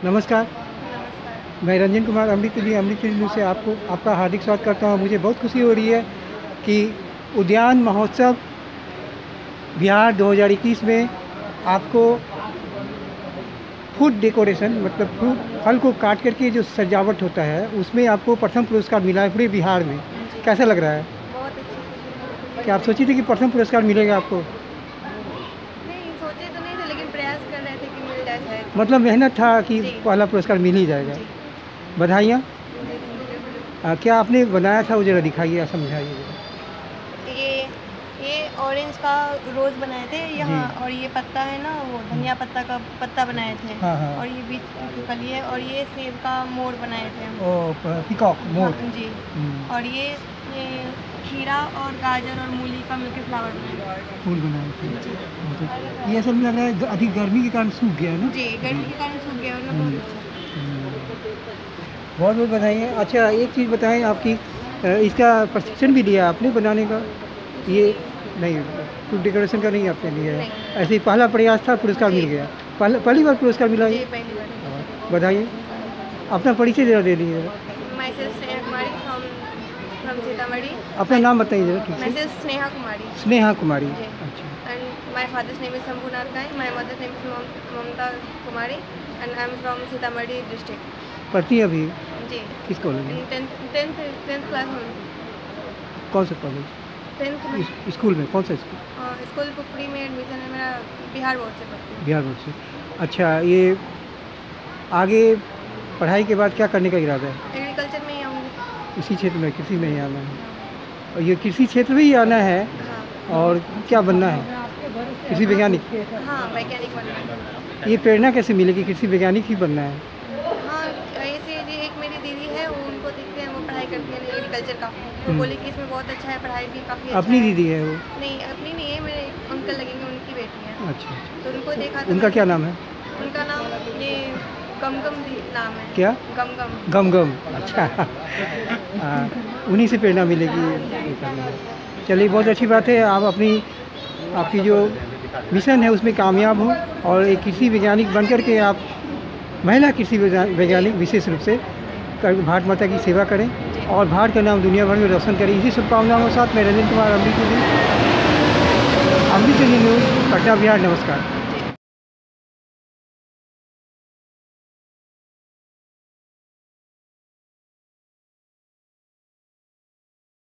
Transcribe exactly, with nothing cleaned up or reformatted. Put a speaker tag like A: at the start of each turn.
A: नमस्कार,
B: नमस्कार।
A: मैं Ranjan Kumar Amrit TV Amrit TV news से आपको आपका हार्दिक स्वागत करता हूँ। मुझे बहुत खुशी हो रही है कि उद्यान महोत्सव बिहार दो हज़ार इक्कीस में आपको फूड डेकोरेशन मतलब फ्रूट फल को काट करके जो सजावट होता है उसमें आपको प्रथम पुरस्कार मिला है पूरे बिहार में।
B: जी,
A: कैसा लग रहा है?
B: बहुत अच्छी खुशी
A: क्या आप सोची थी कि प्रथम पुरस्कार मिलेगा आपको?
B: नहीं, सोचे तो नहीं थे लेकिन प्रयास कर रहे थे कि मिल जाए शायद।
A: मतलब मेहनत था कि
B: जी।
A: पहला पुरस्कार मिल ही जाएगा।
B: जी।
A: बधाइयाँ।
B: जी, थैंक
A: अ, क्या आपने बनाया था वो ज़रा दिखाइए या समझाइए ज़रा।
B: यू। ये ये ऑरेंज का रोज़ बनाए थे यहाँ
A: जी।
B: और ये पत्ता है ना वो
A: हुँ।
B: धनिया पत्ता का पत्ता बनाए थे।
A: हाँ, हाँ।
B: और ये बीच की कली है और ये सेब का मोर बनाए थे हम।
A: ओह! प पीकॉक
B: हाँ
A: मोर।
B: जी।
A: हुँ।
B: और ये ये खीरा और गाजर और मूली का मिलके फ्लावर बनाए थे।
A: फूल बनाए थे।
B: जी।
A: बहुत अच्छा। ये असल में लग रहा है ग अधिक गर्मी के कारण सूख गया है ना?
B: जी, गर्मी के कारण सूख गया वरना
A: हुँ।
B: बहुत अच्छा।
A: हुँ। बहुत-बहुत बधाई। अच्छा एक चीज़ बताएँ आपकी अ, इसका प्रशिक्षण भी लिया आपने बनाने का? ये
B: जी।
A: नहीं, फूड डेकोरेशन का नहीं आपने लिया है।
B: नहीं।
A: ऐसे ही पहला प्रयास था पुरस्कार
B: जी।
A: मिल गया। पहल पहली बार पुरस्कार मिला
B: जी,
A: ये?
B: पहली बार।
A: हाँ, बधाई। अपना परिचय ज़रा दे दीजिए ज़रा।
B: Myself Sneha Kumari from from Sitamarhi.
A: अपना नाम बताइए ज़रा ठीक से।
B: Myself स्नेहा कुमारी।
A: स्नेहा कुमारी।
B: जी।
A: अच्छा।
B: And my father's name is Shambhunath Gai. My mother's name is Mam Mamta Kumari and I'm from Sitamarhi district.
A: पढ़ती हैं अभी?
B: जी।
A: किस कॉलेज में?
B: In tenth tenth tenth class में।
A: कौन सा कॉलेज?
B: टेंथ में।
A: इस स्कूल में, कौन सा स्कूल?
B: अ, स्कूल पुपड़ी में एडमिशन है मेरा बिहार बोर्ड से पढ़ती हूँ।
A: बिहार बोर्ड से। अच्छा, ये आगे पढ़ाई के बाद क्या करने का इरादा है?
B: एग्रीकल्चर में ही आऊँगी।
A: इसी क्षेत्र में, कृषि में ही आना है। और ये कृषि क्षेत्र में ही आना है
B: हाँ।
A: और क्या बनना है? कृषि वैज्ञानिक?
B: हाँ, वैज्ञानिक बनना है।
A: ये प्रेरणा कैसे मिलेगी कृषि वैज्ञानिक ही बनना है?
B: हाँ, ऐसे जी एक मेरी दीदी है वो उनको देखते हैं वो पढ़ाई करती है एग्रीकल्चर का। वो
A: हुँ।
B: बोली कि इसमें बहुत अच्छा है, पढ़ाई भी काफ़ी अच्छा
A: अपनी
B: है।
A: दीदी है वो?
B: नहीं, अपनी नहीं है, मेरे अंकल लगेंगे उनकी बेटी है।
A: अच्छा, अच्छा।
B: तो उनको देखा तो
A: उनका क्या नाम है?
B: उनका नाम ये गमगम दी नाम है।
A: क्या?
B: गमगम।
A: गम-गम। अच्छा। हाँ, उन्हीं से प्रेरणा मिलेगी ये करने में। चलिए बहुत अच्छी बात है आप अपनी आपकी जो मिशन है उसमें कामयाब हो और एक कृषि वैज्ञानिक बन कर के आप महिला कृषि वैज्ञा वैज्ञानिक विशेष रूप से कर भारत माता की सेवा करें और भारत का नाम दुनिया भर में रोशन करें। इसी शुभकामनाओं के साथ मैं Ranjan Kumar Amrit TV Amrit TV news Patna Bihar. नमस्कार।